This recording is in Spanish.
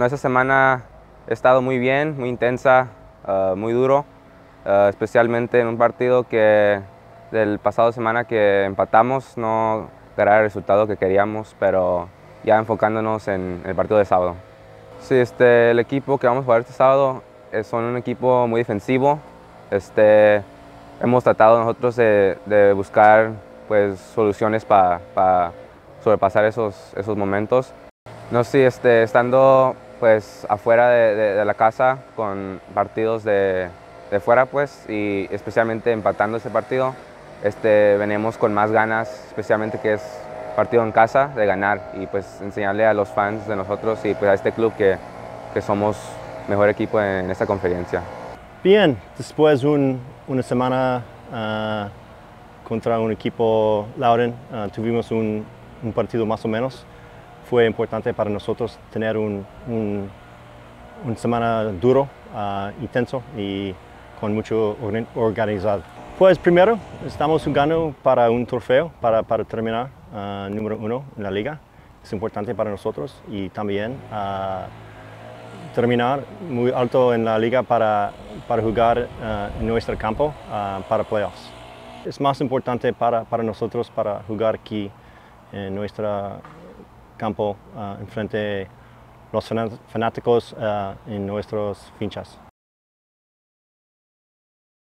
No, esta semana he estado muy bien, muy intensa, muy duro, especialmente en un partido que del pasado semana que empatamos, no era el resultado que queríamos, pero ya enfocándonos en el partido de sábado. Sí, el equipo que vamos a jugar este sábado son un equipo muy defensivo. Hemos tratado nosotros de buscar pues, soluciones para sobrepasar esos momentos. No, sí, estando pues afuera de la casa con partidos de fuera pues y especialmente empatando ese partido, venimos con más ganas, especialmente que es partido en casa, de ganar y pues enseñarle a los fans de nosotros y pues a este club que somos mejor equipo en esta conferencia. Bien, después de una semana contra un equipo Loudoun, tuvimos un partido más o menos. Fue importante para nosotros tener una semana duro, intenso y con mucho organizado. Pues primero, estamos jugando para un trofeo, para terminar número 1 en la liga. Es importante para nosotros y también terminar muy alto en la liga para jugar en nuestro campo para playoffs. Es más importante para nosotros para jugar aquí en nuestro campo enfrente de los fanáticos en nuestros finchas.